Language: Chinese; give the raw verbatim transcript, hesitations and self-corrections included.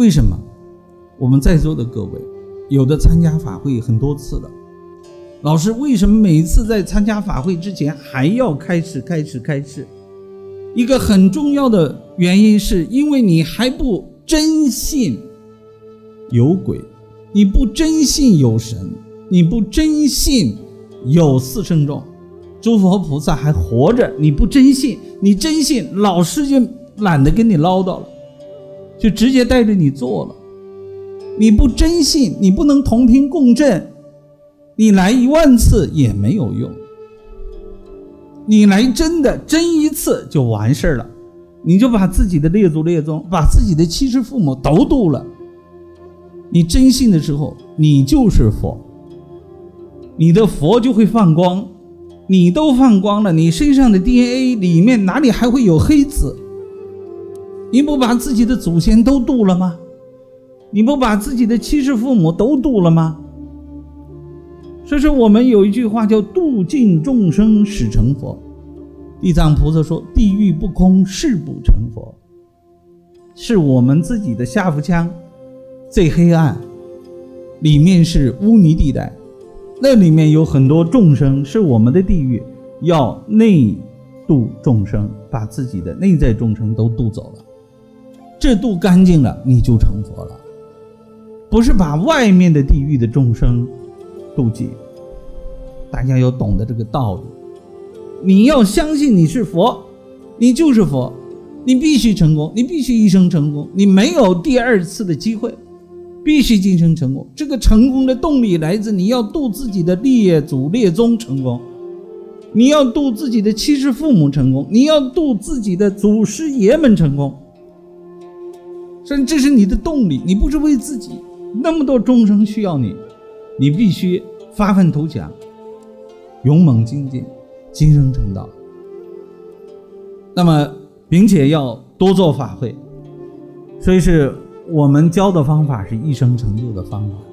为什么？我们在座的各位有的参加法会很多次了，老师为什么每一次在参加法会之前还要开始开始开始？一个很重要的原因是因为你还不真信有鬼，你不真信有神，你不真信有四圣众，诸佛菩萨还活着，你不真信，你真信老师就懒得跟你唠叨了，就直接带着你做了。你不真信，你不能同频共振，你来一万次也没有用。你来真的真一次就完事了，你就把自己的列祖列宗，把自己的七世父母都度了。你真信的时候，你就是佛，你的佛就会放光，你都放光了，你身上的 D N A 里面哪里还会有黑子？你不把自己的祖先都度了吗？你不把自己的七世父母都度了吗？所以说我们有一句话叫度尽众生始成佛。地藏菩萨说地狱不空誓不成佛，是我们自己的下腹腔最黑暗，里面是污泥地带，那里面有很多众生，是我们的地狱，要内度众生，把自己的内在众生都度走了，这度干净了你就成佛了，不是把外面的地狱的众生度尽。大家要懂得这个道理，你要相信你是佛，你就是佛，你必须成功，你必须一生成功，你没有第二次的机会，必须今生成功。这个成功的动力来自你要度自己的列祖列宗成功，你要度自己的七世父母成功，你要度自己的祖师爷们成功，所以这是你的动力，你不是为自己，那么多众生需要你，你必须发愤图强，勇猛精进，今生成道。那么并且要多做法会，所以是我们教的方法是一生成就的方法。